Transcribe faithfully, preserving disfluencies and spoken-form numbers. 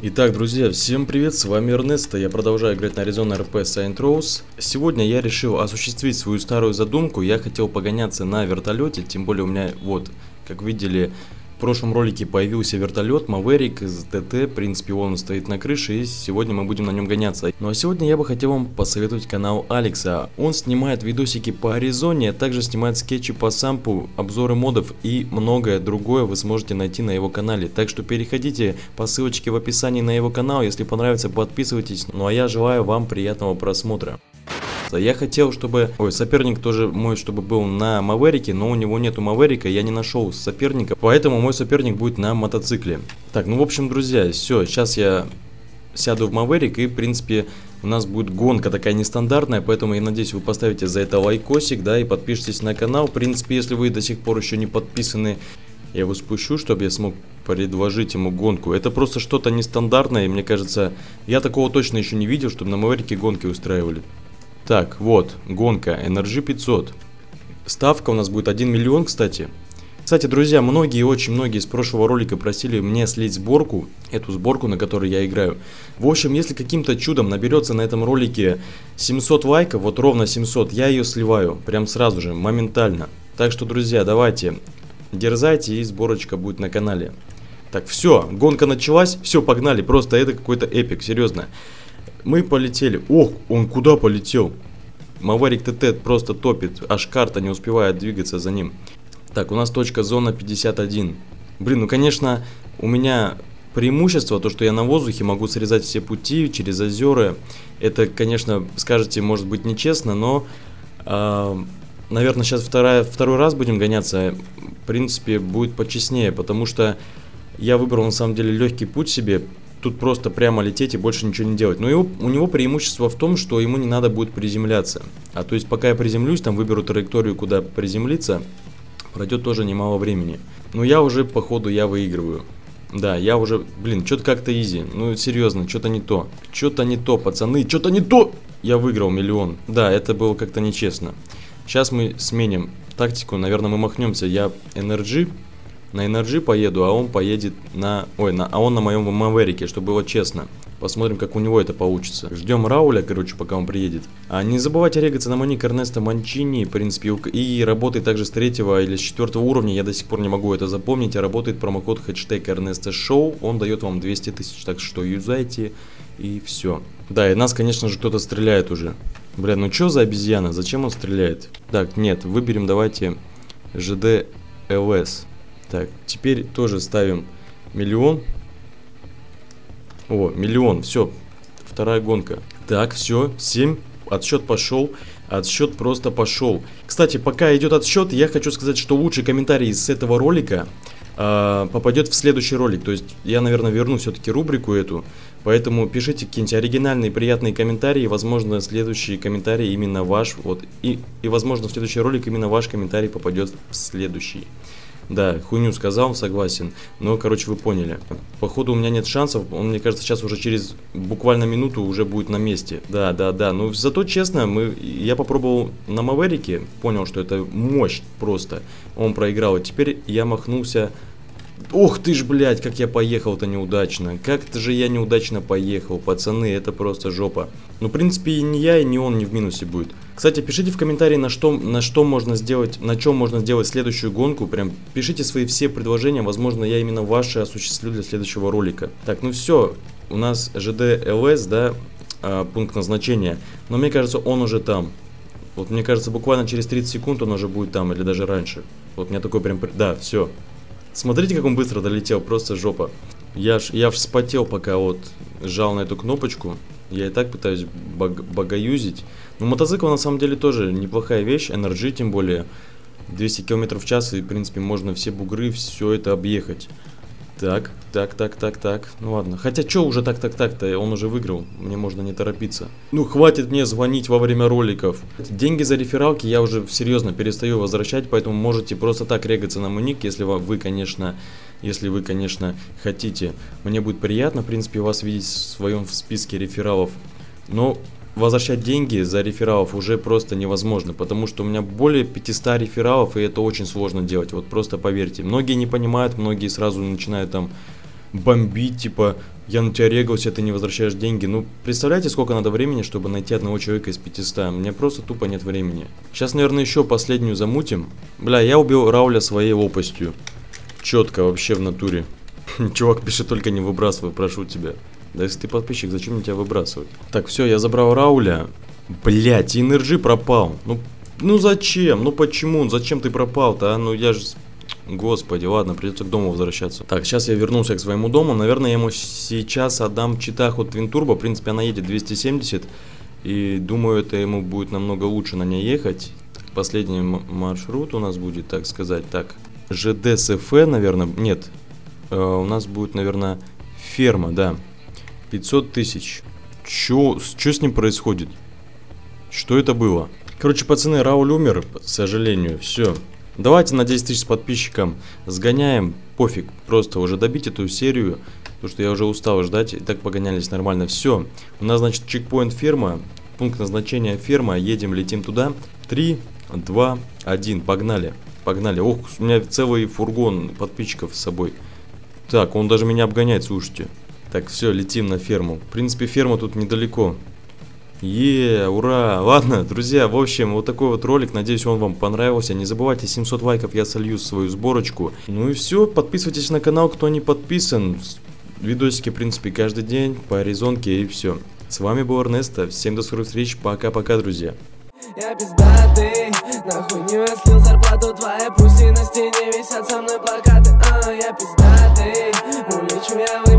Итак, друзья, всем привет, с вами Эрнесто, я продолжаю играть на Arizona эр пи Saints Row. Сегодня я решил осуществить свою старую задумку, я хотел погоняться на вертолете, тем более у меня, вот, как видели, в прошлом ролике появился вертолет Maverick из ди ти, в принципе он стоит на крыше и сегодня мы будем на нем гоняться. Ну а сегодня я бы хотел вам посоветовать канал Алекса, он снимает видосики по Аризоне, а также снимает скетчи по сампу, обзоры модов и многое другое вы сможете найти на его канале. Так что переходите по ссылочке в описании на его канал, если понравится, подписывайтесь. Ну а я желаю вам приятного просмотра. Я хотел, чтобы... Ой, соперник тоже мой, чтобы был на Маверике, но у него нету Маверика, я не нашел соперника, поэтому мой соперник будет на мотоцикле. Так, ну в общем, друзья, все, сейчас я сяду в Маверик и, в принципе, у нас будет гонка такая нестандартная, поэтому я надеюсь, вы поставите за это лайкосик, да, и подпишитесь на канал. В принципе, если вы до сих пор еще не подписаны, я его спущу, чтобы я смог предложить ему гонку. Это просто что-то нестандартное, и мне кажется, я такого точно еще не видел, чтобы на Маверике гонки устраивали. Так, вот, гонка, эн эр джи пятьсот. Ставка у нас будет один миллион, кстати. Кстати, друзья, многие, очень многие из прошлого ролика просили мне слить сборку, эту сборку, на которой я играю. В общем, если каким-то чудом наберется на этом ролике семьсот лайков, вот ровно семьсот, я ее сливаю, прям сразу же, моментально. Так что, друзья, давайте, дерзайте, и сборочка будет на канале. Так, все, гонка началась, все, погнали, просто это какой-то эпик, серьезно. Мы полетели. Ох, он куда полетел? Maverick ти ти просто топит. Аж карта не успевает двигаться за ним. Так, у нас точка зона пятьдесят один. Блин, ну конечно, у меня преимущество, то что я на воздухе могу срезать все пути через озера. Это, конечно, скажете, может быть нечестно, но, э, наверное, сейчас вторая, второй раз будем гоняться. В принципе, будет почестнее, потому что я выбрал на самом деле легкий путь себе. Тут просто прямо лететь и больше ничего не делать. Но его, у него преимущество в том, что ему не надо будет приземляться. А то есть пока я приземлюсь, там выберу траекторию, куда приземлиться, пройдет тоже немало времени. Но я уже, походу, я выигрываю. Да, я уже, блин, что-то как-то изи. Ну, серьезно, что-то не то. Что-то не то, пацаны, что-то не то. Я выиграл миллион. Да, это было как-то нечестно. Сейчас мы сменим тактику. Наверное, мы махнемся. Я эн эр джи. На эн эр джи поеду, а он поедет на... Ой, на... а он на моем Маверике, чтобы было честно. Посмотрим, как у него это получится. Ждем Рауля, короче, пока он приедет. А не забывайте регаться на мой ник Эрнесто Манчини, в принципе, и работает также с третьего или с четвертого уровня. Я до сих пор не могу это запомнить. А работает промокод хэштег Эрнесто Шоу. Он дает вам двести тысяч, так что юзайте и все. Да, и нас, конечно же, кто-то стреляет уже. Бля, ну что за обезьяна? Зачем он стреляет? Так, нет, выберем давайте жэ дэ эл эс. Так, теперь тоже ставим миллион. О, миллион, все, вторая гонка. Так, все, семь, отсчет пошел, отсчет просто пошел. Кстати, пока идет отсчет, я хочу сказать, что лучший комментарий с этого ролика э, попадет в следующий ролик. То есть я, наверное, верну все-таки рубрику эту. Поэтому пишите какие-нибудь оригинальные, приятные комментарии. Возможно, следующий комментарий именно ваш. Вот, и, и возможно, в следующий ролик именно ваш комментарий попадет в следующий. Да, хуйню сказал, согласен. Но, короче, вы поняли. Походу, у меня нет шансов. Он, мне кажется, сейчас уже через буквально минуту уже будет на месте. Да, да, да. Но зато, честно, мы, я попробовал на Маверике. Понял, что это мощь просто. Он проиграл. И теперь я махнулся... Ох ты ж, блядь, как я поехал-то неудачно. Как-то же я неудачно поехал, пацаны, это просто жопа. Ну, в принципе, и не я, и не он не в минусе будет. Кстати, пишите в комментарии, на что, на что можно сделать, на чем можно сделать следующую гонку. Прям пишите свои все предложения, возможно, я именно ваши осуществлю для следующего ролика. Так, ну все, у нас жэ дэ эл эс, да, а, пункт назначения. Но мне кажется, он уже там. Вот мне кажется, буквально через тридцать секунд он уже будет там, или даже раньше. Вот у меня такой прям, да, все. Смотрите, как он быстро долетел, просто жопа. Я ж, я ж вспотел, пока вот жал на эту кнопочку. Я и так пытаюсь баг, багаюзить. Но мотоцикл на самом деле тоже неплохая вещь, эн эр джи тем более. двести километров в час, и в принципе можно все бугры, все это объехать. Так, так, так, так, так. Ну ладно. Хотя что уже так, так, так-то? Он уже выиграл. Мне можно не торопиться. Ну хватит мне звонить во время роликов. Деньги за рефералки я уже серьезно перестаю возвращать, поэтому можете просто так регаться на мой ник, если вы, конечно, если вы, конечно, хотите. Мне будет приятно, в принципе, вас видеть в своем списке рефералов. Но возвращать деньги за рефералов уже просто невозможно, потому что у меня более пятисот рефералов, и это очень сложно делать, вот просто поверьте. Многие не понимают, многие сразу начинают там бомбить, типа, Я на тебя регался, ты не возвращаешь деньги. Ну, представляете, сколько надо времени, чтобы найти одного человека из пятисот? Мне просто тупо нет времени. Сейчас, наверное, еще последнюю замутим. Бля, я убил Рауля своей лопастью. Четко, вообще в натуре. Чувак пишет, только не выбрасывай, прошу тебя. Да если ты подписчик, зачем мне тебя выбрасывать? Так, все, я забрал Рауля. Блять, Энерджи пропал. Ну, ну зачем? Ну почему? Зачем ты пропал-то, а? Ну я же... Господи, ладно, придется к дому возвращаться. Так, сейчас я вернулся к своему дому. Наверное, я ему сейчас отдам читах от Twin Turbo. В принципе, она едет двести семьдесят. И думаю, это ему будет намного лучше на ней ехать. Последний маршрут у нас будет, так сказать, так. ЖД СФ, наверное, нет. Э, у нас будет, наверное, ферма, да. пятьсот тысяч. Чё, чё с ним происходит? Что это было? Короче, пацаны, Рауль умер, к сожалению. Все. Давайте на десять тысяч с подписчиком сгоняем. Пофиг, просто уже добить эту серию. Потому что я уже устал ждать. И так погонялись нормально. Все. У нас, значит, чекпоинт ферма. Пункт назначения ферма. Едем, летим туда. три, два, один. Погнали. Погнали. Ох, у меня целый фургон подписчиков с собой. Так, он даже меня обгоняет, слушайте. Так, все, летим на ферму. В принципе, ферма тут недалеко. Е, ура! Ладно, друзья, в общем, вот такой вот ролик. Надеюсь, он вам понравился. Не забывайте, семьсот лайков я солью в свою сборочку. Ну и все, подписывайтесь на канал, кто не подписан. Видосики, в принципе, каждый день по резонке и все. С вами был Эрнесто. Всем до скорых встреч. Пока-пока, друзья. Я пиздатый, нахуй не слил зарплату твоей, пусть и на стене висят со мной плакаты. А, я пиздатый, улечу я в